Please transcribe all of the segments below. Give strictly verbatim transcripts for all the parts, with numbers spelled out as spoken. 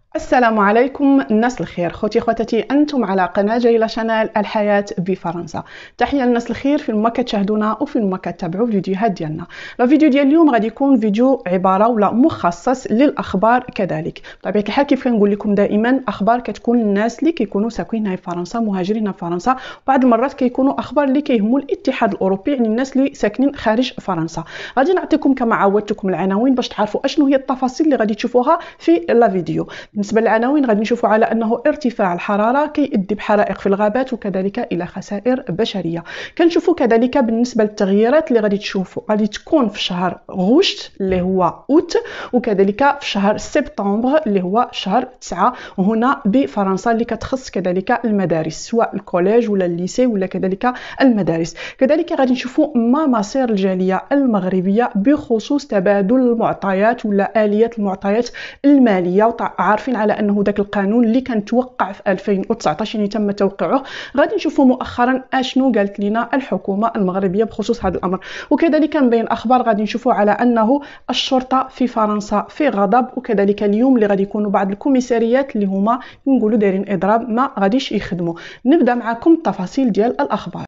السلام عليكم الناس الخير، خوتي خواتاتي، انتم على قناه جيله شانيل الحياه بفرنسا. تحيه للناس الخير فين ما كتشاهدونا وفين ما كتابعوا الفيديوهات ديالنا. لا فيديو ديال اليوم غادي يكون فيديو عباره ولا مخصص للاخبار كذلك. بطبيعه الحال كيف كنقول لكم دائما، اخبار كتكون للناس اللي كيكونوا ساكنين هنا في فرنسا، مهاجرين في فرنسا. بعض المرات كيكونوا اخبار اللي كيهموا الاتحاد الاوروبي، يعني الناس اللي ساكنين خارج فرنسا. غادي نعطيكم كما عودتكم العناوين باش تعرفوا اشنو هي التفاصيل اللي غادي تشوفوها في لا فيديو. بالنسبه للعناوين غادي نشوفوا على انه ارتفاع الحراره كيؤدي بحرائق في الغابات وكذلك الى خسائر بشريه. كنشوفوا كذلك بالنسبه للتغييرات اللي غادي تشوفوا غادي تكون في شهر غشت اللي هو اوت، وكذلك في شهر سبتمبر اللي هو شهر تسعة هنا بفرنسا، اللي كتخص كذلك المدارس سواء الكوليج ولا الليسي ولا كذلك المدارس. كذلك غادي نشوفوا ما مصير الجاليه المغربيه بخصوص تبادل المعطيات ولا اليات المعطيات الماليه. عارفين على انه ذاك القانون اللي كان توقع في ألفين وتسعطاش يعني تم توقيعه، غادي نشوفوا مؤخرا اشنو قالت لنا الحكومه المغربيه بخصوص هذا الامر. وكذلك من بين الاخبار غادي نشوفوا على انه الشرطه في فرنسا في غضب، وكذلك اليوم اللي غادي يكونوا بعض الكوميساريات اللي هما نقولوا دايرين اضراب ما غاديش يخدموا. نبدا معكم التفاصيل ديال الاخبار.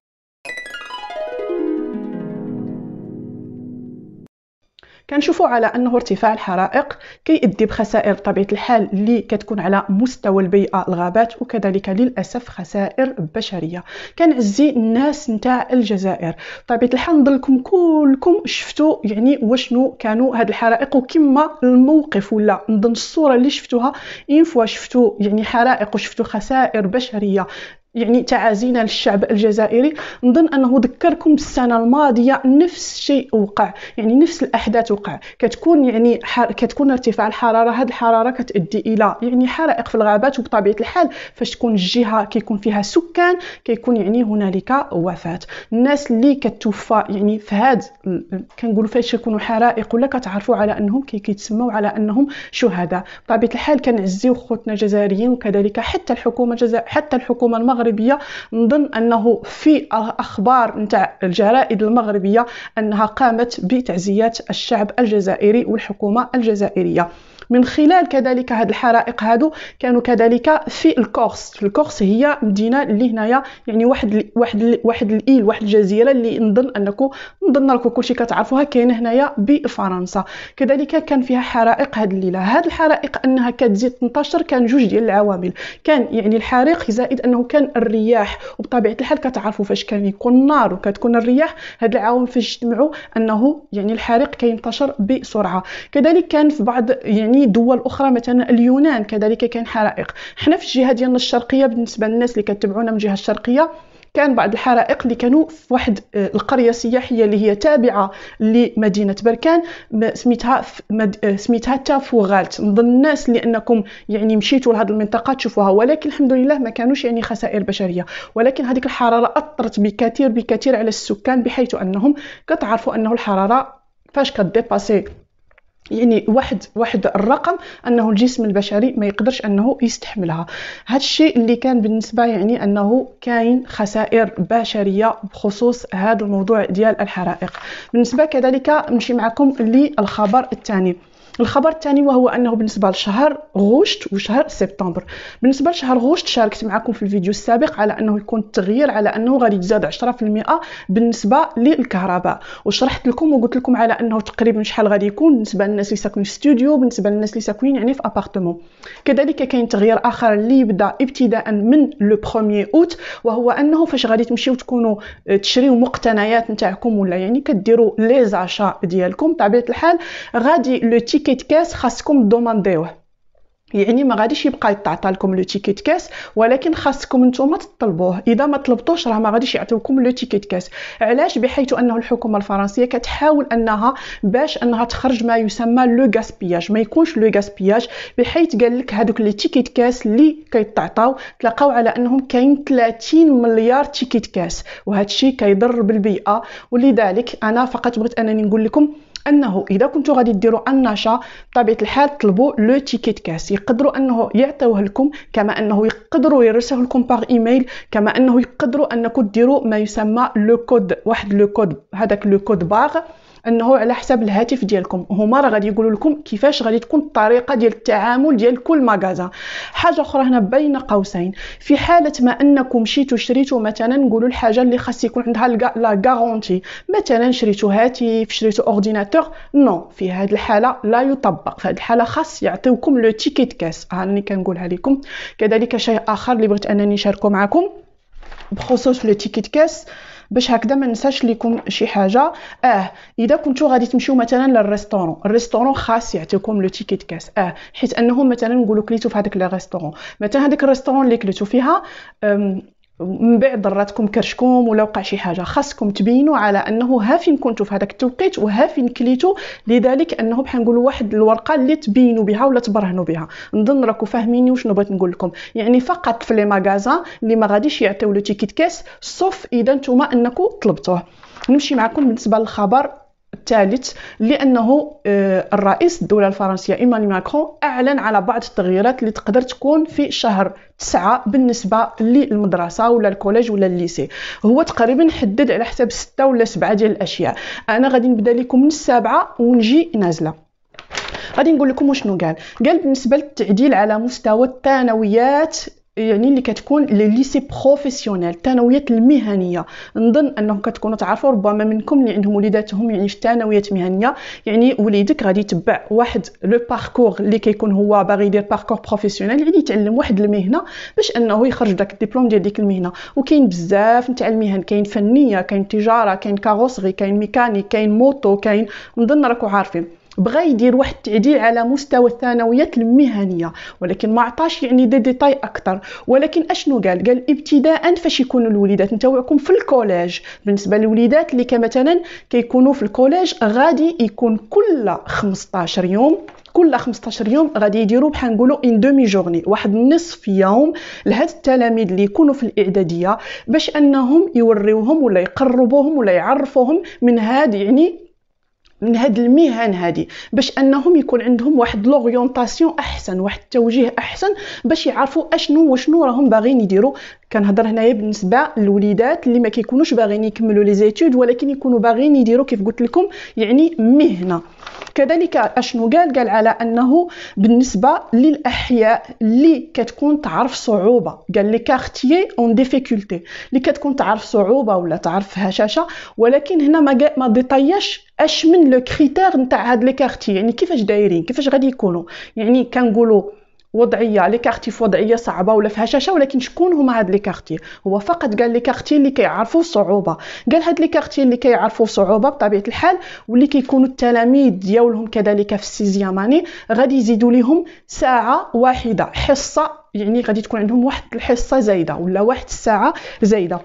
كنشوفوا على انه ارتفاع الحرائق كيؤدي بخسائر بطبيعه الحال اللي كتكون على مستوى البيئه الغابات، وكذلك للاسف خسائر بشريه. كنعزي الناس نتاع الجزائر، بطبيعه الحال نضلكم كلكم شفتوا يعني واشنو كانوا هاد الحرائق وكما الموقف ولا نظن الصوره اللي شفتوها ان فوا شفتوا يعني حرائق وشفتوا خسائر بشريه. يعني تعازينا للشعب الجزائري. نظن انه ذكركم بالسنه الماضيه نفس الشيء وقع، يعني نفس الاحداث وقع. كتكون يعني كتكون ارتفاع الحراره، هذه الحراره كتؤدي الى يعني حرائق في الغابات، وبطبيعه الحال فاش تكون الجهه كيكون فيها سكان كيكون يعني هنالك وفاه. الناس اللي كتوفى يعني في هاد كنقولوا فاش يكونوا حرائق ولا كتعرفوا على انهم كيتسموا على انهم شهداء. بطبيعه الحال كنعزيو خوتنا الجزائريين، وكذلك حتى الحكومه الجزائريه حتى الحكومه المغربيه. نظن انه في اخبار نتاع الجرائد المغربيه انها قامت بتعزيات الشعب الجزائري والحكومه الجزائريه من خلال كذلك هاد الحرائق. هادو كانوا كذلك في الكورس. في الكورس هي مدينه اللي هنايا يعني واحد واحد واحد الايل واحد الجزيره اللي نظن انكم نظن راكم كلشي كتعرفوها، كاينه هنايا بفرنسا. كذلك كان فيها حرائق هاد الليله. هاد الحرائق انها كتزيد تنتشر كان جوج ديال العوامل. كان يعني الحريق زائد انه كان الرياح، وبطبيعه الحال كتعرفوا فاش كان يكون النار وكتكون الرياح، هاد العوامل فاش اجتمعوا انه يعني الحريق كينتشر بسرعه. كذلك كان في بعض يعني دول اخرى مثلا اليونان كذلك كان حرائق. حنا في الجهه ديالنا الشرقيه بالنسبه للناس اللي كتبعونا من الجهه الشرقيه كان بعض الحرائق اللي كانوا في واحد القريه السياحيه اللي هي تابعه لمدينه بركان سميتها سميتها تافوغالت. نظن الناس اللي انكم يعني مشيتوا لهذه المنطقه تشوفوها، ولكن الحمد لله ما كانوش يعني خسائر بشريه. ولكن هذيك الحراره اثرت بكثير بكثير على السكان، بحيث انهم كتعرفوا انه الحراره فاش كديباسي يعني واحد واحد الرقم انه الجسم البشري ما يقدرش انه يستحملها. هذا الشيء اللي كان بالنسبه يعني انه كاين خسائر بشريه بخصوص هذا الموضوع ديال الحرائق. بالنسبه كذلك نمشي معكم للخبر الثاني. الخبر الثاني وهو انه بالنسبه لشهر غشت وشهر سبتمبر. بالنسبه لشهر غشت شاركت معكم في الفيديو السابق على انه يكون التغيير على انه غادي يتزاد عشرة بالمئة بالنسبه للكهرباء، وشرحت لكم وقلت لكم على انه تقريبا شحال غادي يكون بالنسبه للناس اللي ساكنين في استوديو، بالنسبه للناس اللي ساكنين يعني في ابارتمون. كذلك كاين تغيير اخر اللي يبدا ابتداء من لو بروميير اوت، وهو انه فاش غادي تمشيو تكونوا تشريو مقتنيات نتاعكم ولا يعني كديروا لي زاشا ديالكم، بطبيعه الحال غادي لو تيكيت كاس خاصكم دومانديوه. يعني ما غاديش يبقى يتعطى لكم لو تيكيت كاس، ولكن خاصكم نتوما تطلبوه. اذا ما طلبتوش راه ما غاديش يعطيوكم لو تيكيت كاس. علاش؟ بحيث انه الحكومه الفرنسيه كتحاول انها باش انها تخرج ما يسمى لو غاسبياج، ما يكونش لو غاسبياج، بحيث قال لك هذوك لي تيكيت كاس اللي كيتعطاو تلقاو على انهم كاين ثلاثين مليار تيكيت كاس، وهذا الشيء كيضر بالبيئه. ولذلك انا فقط بغيت انني نقول لكم انه اذا كنتوا غادي ديروا النشا بطبيعه الحال طلبوا لو تيكيت كاس. يقدروا انه يعطيوه لكم، كما انه يقدروا يرسلوه لكم باغ ايميل، كما انه يقدروا انكم ديروا ما يسمى لو كود، واحد لو كود هذاك لو كود باغ انه على حساب الهاتف ديالكم. هما راه غادي يقولوا لكم كيفاش غادي تكون الطريقه ديال التعامل ديال كل مغازا. حاجه اخرى هنا بين قوسين، في حاله ما انكم مشيتوا شريتوا مثلا نقولوا الحاجه اللي خاص يكون عندها لا غارونتي، مثلا شريتوا هاتف، شريتوا اورديناتور، نو في هذه الحاله لا يطبق. في هذه الحاله خاص يعطيوكم لو تيكيت كاس، هاني كنقولها لكم. كذلك شيء اخر اللي بغيت انني نشاركه معكم بخصوص لو تيكيت كاس، باش هكذا ما ننساش لكم شي حاجه. اه اذا كنتو غادي تمشيو مثلا للريستورون، الريستورون خاص يعطيكم لو تيكيت كاس، اه حيت انهم مثلا نقولوا كليتو في هذاك الريستورون، مثلا هذاك الريستورون اللي كليتو فيها من بعد ضراتكم كرشكم ولا وقع شي حاجه، خاصكم تبينوا على انه ها فين كنتو في هذاك التوقيت وها فين كليتو، لذلك انه بحال نقولوا واحد الورقه اللي تبينوا بها ولا تبرهنوا بها. نظن راكم فاهميني وشنو بغيت نقول لكم. يعني فقط في لي ماغازان اللي ما غاديش يعطيو لو تيكيت كاس صوف اذا نتوما انكم طلبتوه. نمشي معكم بالنسبه للخبر الثالث، لانه الرئيس الدوله الفرنسيه ايمانويل ماكرون اعلن على بعض التغييرات اللي تقدر تكون في شهر تسعة بالنسبه للمدرسه ولا الكوليج ولا الليسي. هو تقريبا حدد على حساب ستة ولا سبعة ديال الاشياء. انا غادي نبدا لكم من السابعه ونجي نازله. غادي نقول لكم وشنو قال. قال بالنسبه للتعديل على مستوى الثانويات، يعني اللي كتكون لي ليسي بروفيسيونيل، الثانويات المهنيه. نظن انكم كتكونوا تعرفوا ربما منكم اللي عندهم وليداتهم يعني في الثانويات المهنيه، يعني وليدك غادي يتبع واحد لو باركور اللي كيكون هو باغي يدير باركور بروفيسيونيل، يعني يتعلم واحد المهنه باش انه يخرج داك الدبلوم ديال ديك المهنه. وكاين بزاف نتاع المهن، كاين فنيه، كاين تجاره، كاين كاروسري، كاين ميكانيك، كاين موتو، كاين نظن راكم عارفين. بغى يدير واحد التعديل على مستوى الثانويات المهنيه، ولكن ما عطاش يعني دي ديتاي اكثر. ولكن اشنو قال؟ قال ابتداء فاش يكونوا الوليدات نتاوعكم في الكوليج، بالنسبه للوليدات اللي كمثلا كيكونوا في الكوليج غادي يكون كل خمسطاش يوم، كل خمسطاش يوم غادي يديروا بحال نقولوا ان دومي جورني، واحد نصف يوم لهاد التلاميذ اللي يكونوا في الاعداديه، باش انهم يوريوهم ولا يقربوهم ولا يعرفوهم من هاد يعني من هاد المهن هادي، باش انهم يكون عندهم واحد لوريونطاسيون احسن، واحد التوجيه احسن، باش يعرفوا اشنو وشنو راهم باغيين يديروا. كنهضر هنايا بالنسبه للوليدات اللي ما كيكونوش باغيين يكملوا لي زيتود، ولكن يكونوا باغيين يديروا كيف قلت لكم يعني مهنه. كذلك اشنو قال؟ قال على انه بالنسبه للاحياء اللي كتكون تعرف صعوبه، قال لي كارتيي اون ديفيكولتي، اللي كتكون تعرف صعوبه ولا تعرف هشاشه. ولكن هنا ما ما ديطاياش اش من لو كريتير نتاع هاد لي كارتي، يعني كيفاش دايرين، كيفاش غادي يكونوا. يعني كنقولوا وضعيه لي كارتي في وضعيه صعبه ولا في هشاشه، ولكن شكون هما هاد لي كارتي؟ هو فقط قال لي كارتي اللي كيعرفوا الصعوبه. قال هاد لي كارتي اللي كيعرفوا الصعوبه بطبيعه الحال واللي كيكونوا التلاميذ ديالهم كذلك في السيزيام اني، غادي يزيدوا لهم ساعه واحده، حصه، يعني غادي تكون عندهم واحد الحصه زايده ولا واحد الساعه زايده.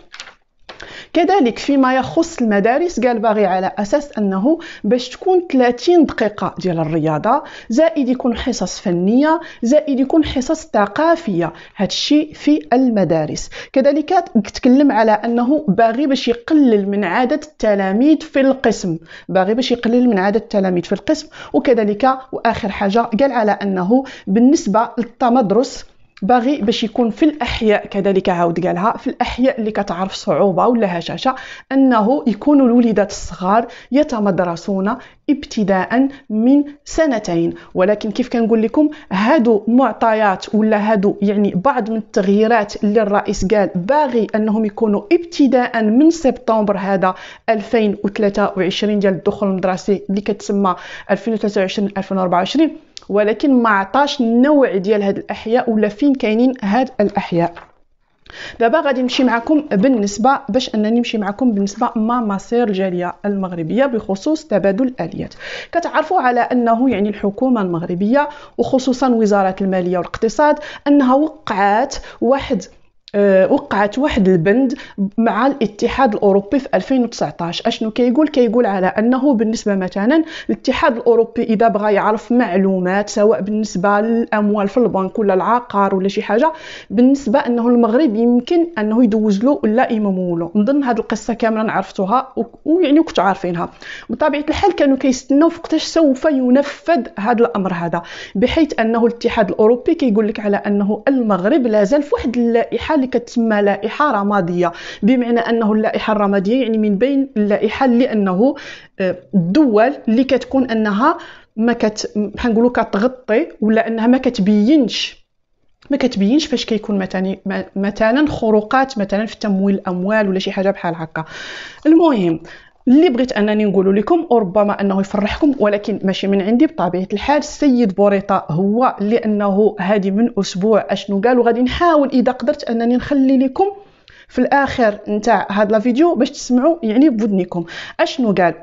كذلك فيما يخص المدارس قال باغي على اساس انه باش تكون ثلاثين دقيقه ديال الرياضه، زائد يكون حصص فنيه، زائد يكون حصص ثقافيه، هذا الشيء في المدارس. كذلك تكلم على انه باغي باش يقلل من عدد التلاميذ في القسم، باغي باش يقلل من عدد التلاميذ في القسم. وكذلك واخر حاجه قال على انه بالنسبه للتمدرس باغي باش يكون في الاحياء، كذلك عاود قالها في الاحياء اللي كتعرف صعوبه ولا هشاشه، انه يكونوا الوليدات الصغار يتمدرسون ابتداء من سنتين. ولكن كيف كنقول لكم هادو معطيات ولا هادو يعني بعض من التغييرات اللي الرئيس قال باغي انهم يكونوا ابتداء من سبتمبر هذا ألفين وثلاثة وعشرين ديال الدخول المدرسي اللي كتسمى ألفين وثلاثة وعشرين ألفين وأربعة وعشرين، ولكن ما عطاش النوع ديال هاد الاحياء ولا فين كاينين هاد الاحياء. دابا غادي نمشي معكم بالنسبه باش انني نمشي معكم بالنسبه ما مصير الجاليه المغربيه بخصوص تبادل الاليات. كتعرفوا على انه يعني الحكومه المغربيه وخصوصا وزاره الماليه والاقتصاد انها وقعت واحد أه وقعت واحد البند مع الاتحاد الاوروبي في ألفين وتسعطاش. اشنو كيقول؟ كيقول على انه بالنسبه مثلا الاتحاد الاوروبي اذا بغى يعرف معلومات سواء بالنسبه للاموال في البنك ولا العقار ولا شي حاجه، بالنسبه انه المغرب يمكن انه يدوز له ولا يمولو. نظن هذه القصه كامله عرفتوها ويعني كنتوا عارفينها. بطبيعه الحال كانوا كيستناو فقتاش سوف ينفذ هذا الامر هذا، بحيث انه الاتحاد الاوروبي كيقول لك على انه المغرب لازال في واحد اللائحه اللي كتسمى لائحة رمادية، بمعنى أنه اللائحة الرمادية يعني من بين اللائحة لأنه الدول اللي كتكون أنها ما كت بحال نقولوا كتغطي ولا أنها ما كتبينش ما كتبينش فاش كيكون مثلا مثلا خروقات مثلا في تمويل الاموال ولا شي حاجه بحال هكا. المهم اللي بغيت انني نقول لكم وربما انه يفرحكم ولكن ماشي من عندي بطبيعه الحال، السيد بوريطه هو لانه هذه من اسبوع اشنو قال، وغادي نحاول اذا قدرت انني نخلي لكم في الاخر نتاع هذا الفيديو باش تسمعوا يعني بودنيكم اشنو قال.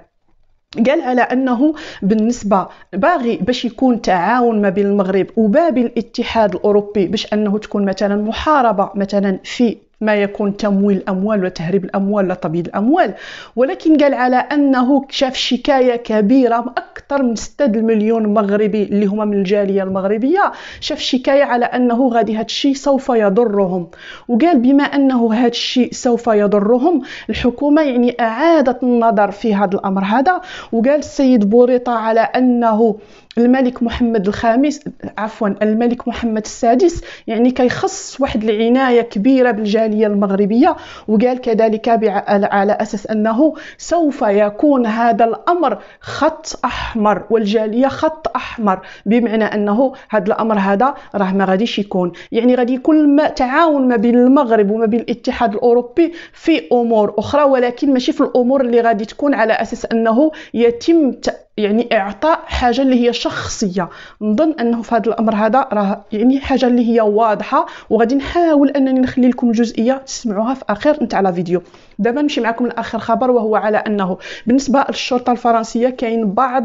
قال على أنه بالنسبة باغي باش يكون تعاون ما بين المغرب وبين الاتحاد الأوروبي باش أنه تكون مثلا محاربة مثلا في ما يكون تمويل الأموال وتهريب الأموال ولا تبييض الأموال، ولكن قال على أنه شاف شكاية كبيرة أكثر من ستة مليون مغربي اللي هما من الجالية المغربية، شاف شكاية على أنه غادي هاد الشيء سوف يضرهم. وقال بما أنه هاد الشيء سوف يضرهم الحكومة يعني أعادت النظر في هذا الأمر هذا. وقال السيد بوريطة على أنه الملك محمد الخامس عفوا الملك محمد السادس يعني كيخص واحد العناية كبيرة بالجالية المغربية. وقال كذلك على أساس أنه سوف يكون هذا الأمر خط أحمر والجالية خط أحمر، بمعنى أنه هذا الأمر هذا راه ما غاديش يكون، يعني غادي يكون ما تعاون ما بين المغرب وما بين الاتحاد الأوروبي في أمور أخرى، ولكن ماشي في الأمور اللي غادي تكون على أساس أنه يتم يعني اعطاء حاجه اللي هي شخصيه. نظن انه في هذا الامر هذا راه يعني حاجه اللي هي واضحه، وغادي نحاول انني نخلي لكم الجزئيه تسمعوها في اخر نتاع لا فيديو. دابا نمشي معكم لاخر خبر، وهو على انه بالنسبه للشرطه الفرنسيه كاين بعض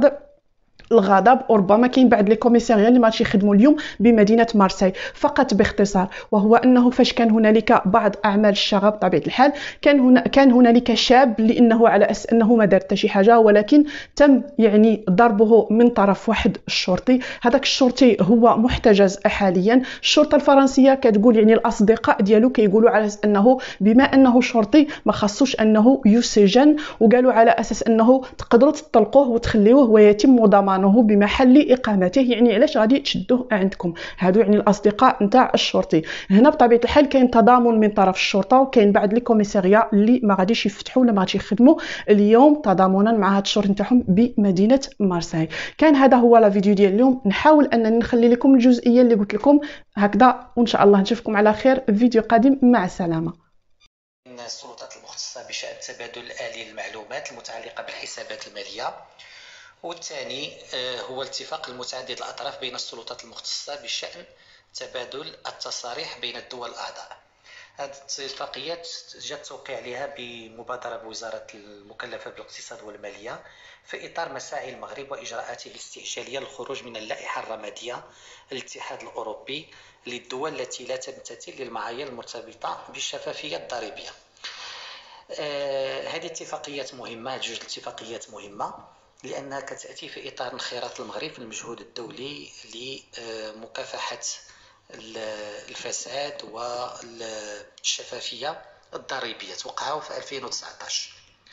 الغضب وربما كاين بعض لي كوميساريا اللي ماشي يخدموا اليوم بمدينه مارسي. فقط باختصار، وهو انه فاش كان هنالك بعض اعمال الشغب بطبيعه الحال كان هنا كان هنالك شاب لانه على اساس انه ما دار حتى شي حاجه، ولكن تم يعني ضربه من طرف واحد الشرطي. هذاك الشرطي هو محتجز حاليا. الشرطه الفرنسيه كتقول يعني الاصدقاء ديالو كيقولوا على اساس انه بما انه شرطي ما خصوش انه يسجن، وقالوا على اساس انه تقدروا تطلقوه وتخليوه ويتم ضمان بمحل اقامته. يعني علاش غادي تشدوه عندكم؟ هادو يعني الاصدقاء نتاع الشرطي. هنا بطبيعه الحال كاين تضامن من طرف الشرطه، وكاين بعض لي كوميساريا اللي ما غاديش يفتحوا ولا ما غاديش يخدموا اليوم تضامنا مع هاد الشرطه نتاعهم بمدينه مارسي. كان هذا هو لا فيديو ديال اليوم، نحاول انني نخلي لكم الجزئيه اللي قلت لكم هكذا، وان شاء الله نشوفكم على خير في فيديو قادم. مع السلامه. السلطات المختصه بشان تبادل الآلي للمعلومات المتعلقه بالحسابات الماليه، والثاني هو الاتفاق المتعدد الأطراف بين السلطات المختصة بشأن تبادل التصاريح بين الدول الأعضاء. هذه الاتفاقيات جاء توقيع عليها بمبادرة بوزارة المكلفة بالاقتصاد والمالية في إطار مساعي المغرب وإجراءاته الاستعجالية للخروج من اللائحة الرمادية للاتحاد الأوروبي للدول التي لا تمتثل للمعايير المرتبطة بالشفافية الضريبية. هذه اتفاقيات مهمة، جوج الاتفاقيات مهمة لأنها كتأتي في إطار انخراط المغرب في المجهود الدولي لمكافحة الفساد والشفافية الضريبية. توقعوا في ألفين وتسعطاش.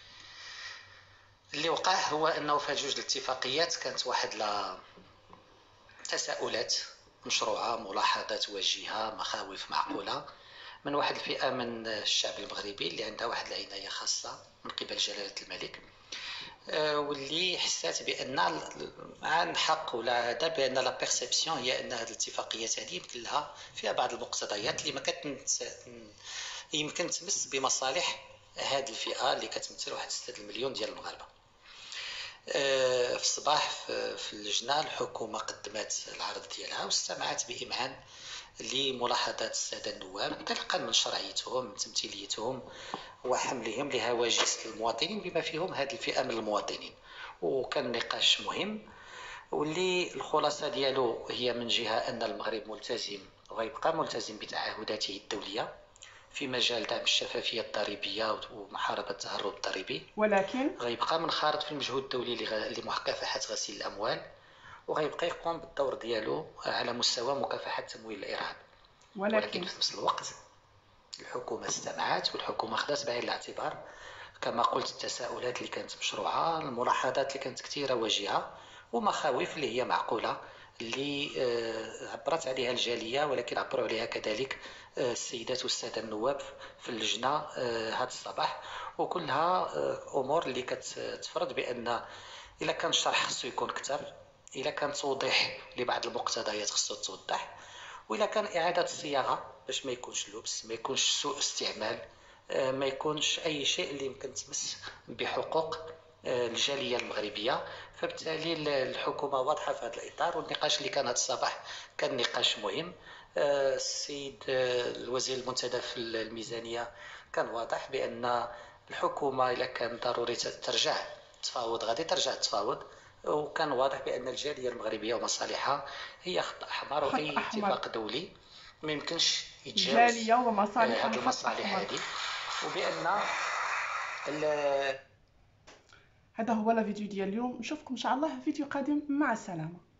اللي وقع هو أنه في جوج الاتفاقيات كانت واحد لا تساؤلات مشروعة، ملاحظات وجيهة، مخاوف معقولة من واحد الفئة من الشعب المغربي اللي عندها واحد العناية خاصة من قبل جلالة الملك، واللي حسات بان عن حق ولا هذا بان لا بيرسيبسيون هي ان هذه الاتفاقيات هذه يمكن لها فيها بعض المقتضيات اللي ما كتنت يمكن تمس بمصالح هذه الفئه اللي كتمثل واحد ستة مليون ديال المغاربه. في الصباح في اللجنه الحكومه قدمت العرض ديالها واستمعت بامعان لملاحظات الساده النواب انطلاقا من شرعيتهم، من تمثيليتهم وحملهم لهواجس المواطنين بما فيهم هذه الفئه من المواطنين. وكان نقاش مهم واللي الخلاصه ديالو هي من جهه ان المغرب ملتزم ويبقى ملتزم بتعهداته الدوليه في مجال دعم الشفافيه الضريبيه ومحاربه التهرب الضريبي، ولكن غيبقى منخرط في المجهود الدولي لمكافحه غسيل الاموال، وغيبقى يقوم بالدور ديالو على مستوى مكافحه تمويل الارهاب. ولكن, ولكن في نفس الوقت الحكومه استمعت، والحكومه خدات بعين الاعتبار كما قلت التساؤلات اللي كانت مشروعه، الملاحظات اللي كانت كثيره وجيهه، ومخاوف اللي هي معقوله اللي عبرت عليها الجالية، ولكن عبروا عليها كذلك السيدات والسادة النواب في اللجنة هذا الصباح، وكلها أمور اللي كتفرض بأن إلا كان الشرح خصو يكون كتر، إلا كان توضيح لبعض المقتضيات خصو توضح، وإلا كان إعادة الصياغة باش ما يكونش لبس، ما يكونش سوء استعمال، ما يكونش أي شيء اللي يمكن تمس بحقوق الجالية المغربية. فبالتالي الحكومة واضحة في هذا الإطار، والنقاش اللي كان هذا الصباح كان نقاش مهم. السيد الوزير المنتدب في الميزانية كان واضح بأن الحكومة إذا كان ضروري ترجع تفاوض غادي ترجع تفاوض، وكان واضح بأن الجالية المغربية ومصالحها هي خط أحمر، وأي اتفاق دولي ما يمكنش يتجاوز الجالية ومصالحها هذه المصالح هذه، وبأن هذا هو الفيديو ديال اليوم. نشوفكم ان شاء الله في فيديو قادم. مع السلامه.